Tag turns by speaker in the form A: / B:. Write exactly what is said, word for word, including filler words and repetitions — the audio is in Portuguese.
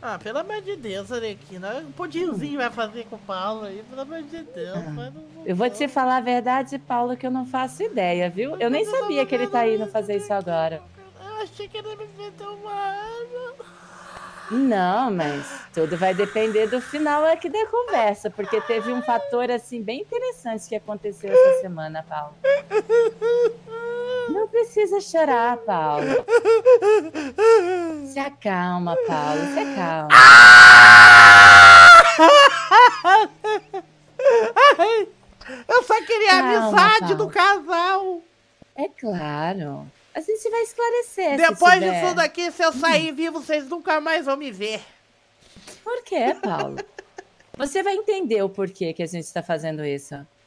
A: Ah, pelo amor de Deus, Arlequina. Um pudinzinho vai fazer com o Paulo aí, pelo amor de Deus.
B: Ah,
A: Mas não, não
B: eu vou te
A: vou.
B: falar a verdade, Paulo, que eu não faço ideia, viu?
A: Mas
B: Eu nem
A: quando eu
B: sabia
A: tava
B: que ele tá
A: vendo
B: indo
A: isso,
B: fazer isso agora.
A: Arlequina, eu achei que ele me meteu uma arma.
B: Não, mas tudo vai depender do final aqui da conversa, porque teve um fator assim bem interessante que aconteceu essa semana, Paulo. Não precisa chorar, Paulo. Se acalma, Paulo, se acalma.
A: Eu só queria a
B: Calma,
A: amizade do
B: Paulo.
A: casal.
B: É claro. A gente vai esclarecer se
A: Depois disso
B: tiver.
A: daqui, se eu
B: Hum,
A: sair vivo, vocês nunca mais vão me ver.
B: por quê, Paulo? Você vai entender o porquê que a gente está fazendo isso.